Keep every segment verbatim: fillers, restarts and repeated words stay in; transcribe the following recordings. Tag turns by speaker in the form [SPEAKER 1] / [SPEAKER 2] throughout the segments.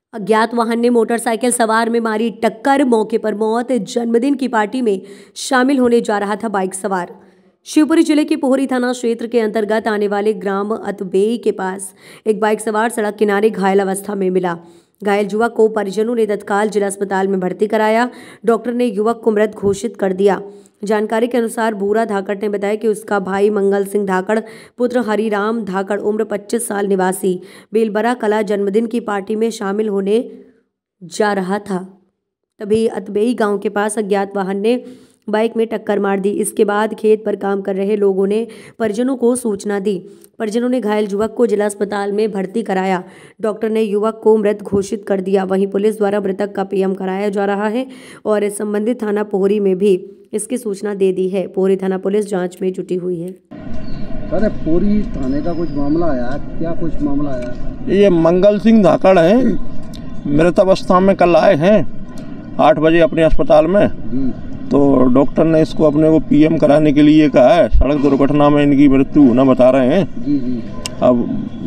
[SPEAKER 1] अज्ञात वाहन ने मोटरसाइकिल सवार में मारी टक्कर, मौके पर मौत। जन्मदिन की पार्टी में शामिल होने जा रहा था बाइक सवार। शिवपुरी जिले के पोहरी थाना क्षेत्र के अंतर्गत आने वाले ग्राम अतबेई के पास एक बाइक सवार सड़क किनारे घायल अवस्था में मिला। घायल युवक को परिजनों ने तत्काल जिला अस्पताल में भर्ती कराया। डॉक्टर ने युवक को मृत घोषित कर दिया। जानकारी के अनुसार भूरा धाकड़ ने बताया कि उसका भाई मंगल सिंह धाकड़ पुत्र हरिराम धाकड़ उम्र पच्चीस साल निवासी बेलबरा कला जन्मदिन की पार्टी में शामिल होने जा रहा था। तभी अतबेई गांव के पास अज्ञात वाहन ने बाइक में टक्कर मार दी। इसके बाद खेत पर काम कर रहे लोगों ने परिजनों को सूचना दी। परिजनों ने घायल युवक को जिला अस्पताल में भर्ती कराया। डॉक्टर ने युवक को मृत घोषित कर दिया। वहीं पुलिस द्वारा मृतक का पीएम कराया जा रहा है और संबंधित थाना पोहरी में भी इसकी सूचना दे दी है। पोहरी थाना पुलिस जांच में जुटी हुई है।
[SPEAKER 2] अरे पोहरी थाने का कुछ मामला आया, क्या कुछ मामला आया?
[SPEAKER 3] ये मंगल सिंह धाकड़ है, मृत अवस्था में कल आए हैं आठ बजे अपने अस्पताल में। तो डॉक्टर ने इसको अपने को पीएम कराने के लिए कहा है। सड़क दुर्घटना में इनकी मृत्यु होना बता रहे हैं।
[SPEAKER 2] जी जी।
[SPEAKER 3] अब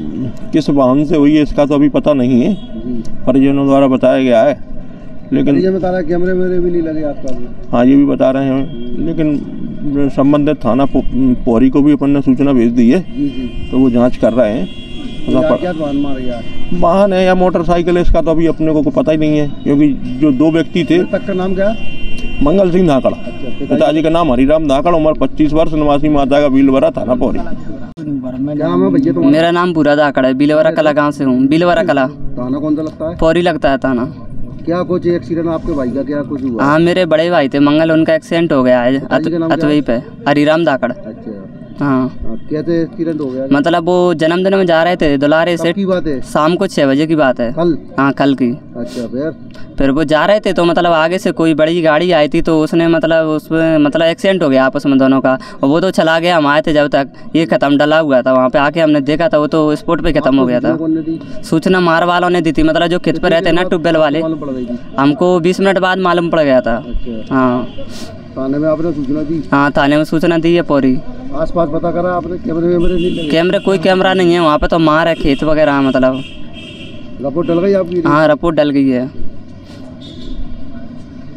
[SPEAKER 3] किस वाहन से हुई है इसका तो अभी पता नहीं है, परिजनों द्वारा बताया गया है। लेकिन
[SPEAKER 2] ये बता रहा है कैमरे मेरे भी नहीं लगे आपका भी।
[SPEAKER 3] हाँ, ये भी बता रहे हैं, लेकिन संबंधित थाना पोहरी को भी अपन ने सूचना भेज दी है।
[SPEAKER 2] जी जी।
[SPEAKER 3] तो वो जांच कर रहे हैं।
[SPEAKER 2] क्या वाहन मार गया?
[SPEAKER 3] वाहन है या मोटरसाइकिल है इसका तो अभी अपने को पता ही नहीं है, क्योंकि जो दो व्यक्ति थे।
[SPEAKER 2] तक का नाम क्या?
[SPEAKER 3] मंगल सिंह धाकड़। पिताजी का नाम हरिराम धाकड़, उम्र पच्चीस वर्ष, निवासी माता का बीलवरा थाना पोहरी।
[SPEAKER 2] क्या नाम है भैया तुम्हारा?
[SPEAKER 4] मेरा नाम भूरा धाकड़ है, बीलवरा कला गांव से हूँ। बीलवरा कला
[SPEAKER 2] थाना कौन सा लगता है?
[SPEAKER 4] पोहरी लगता है थाना। क्या
[SPEAKER 2] कुछ एक्सीडेंट आपके भाई का क्या कुछ हुआ?
[SPEAKER 4] हाँ, मेरे बड़े भाई थे मंगल, उनका एक्सीडेंट हो गया है अतवई पे, हरिराम धाकड़। हाँ,
[SPEAKER 2] कैसे एक्सीडेंट हो गया?
[SPEAKER 4] मतलब वो जन्मदिन में जा रहे थे दुलारे से।
[SPEAKER 2] की बात है?
[SPEAKER 4] शाम को छह बजे की बात है।
[SPEAKER 2] कल?
[SPEAKER 4] हाँ, कल की।
[SPEAKER 2] अच्छा, फिर
[SPEAKER 4] फिर वो जा रहे थे तो मतलब आगे से कोई बड़ी गाड़ी आई थी तो उसने मतलब उसमें मतलब एक्सीडेंट हो गया आपस में दोनों का। और वो तो चला गया, हम आए थे जब तक ये खत्म डला हुआ था। वहाँ पे आके हमने देखा था वो तो स्पॉट पे खत्म हो गया था। सूचना मार वालों ने दी थी, मतलब जो खेत पे रहते ना ट्यूबवेल वाले, हमको बीस मिनट बाद मालूम पड़ गया था। हाँ,
[SPEAKER 2] थाने में आपने सूचना दी?
[SPEAKER 4] हाँ, थाने में सूचना दी है पोहरी।
[SPEAKER 2] आसपास पता करा आपने? कैमरे वैमरे नहीं लगे?
[SPEAKER 4] कैमरे कोई कैमरा नहीं है वहाँ पे, तो मार है खेत वगैरह। मतलब
[SPEAKER 2] रिपोर्ट डल गई आपकी?
[SPEAKER 4] हाँ, रिपोर्ट डल गई है।